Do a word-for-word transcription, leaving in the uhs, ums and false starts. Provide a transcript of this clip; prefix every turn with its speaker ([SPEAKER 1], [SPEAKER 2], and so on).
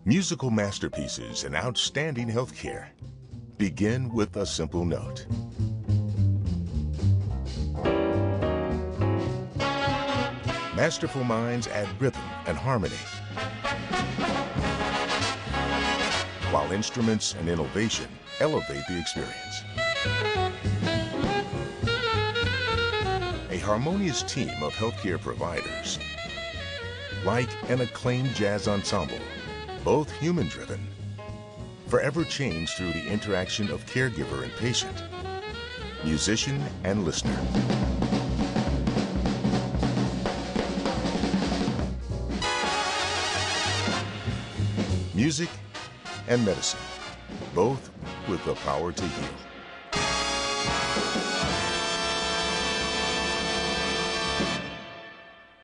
[SPEAKER 1] Musical masterpieces and outstanding healthcare begin with a simple note. Masterful minds add rhythm and harmony, while instruments and innovation elevate the experience. A harmonious team of healthcare providers, like an acclaimed jazz ensemble, both human-driven, forever changed through the interaction of caregiver and patient, musician and listener. Music and medicine, both with the power to heal.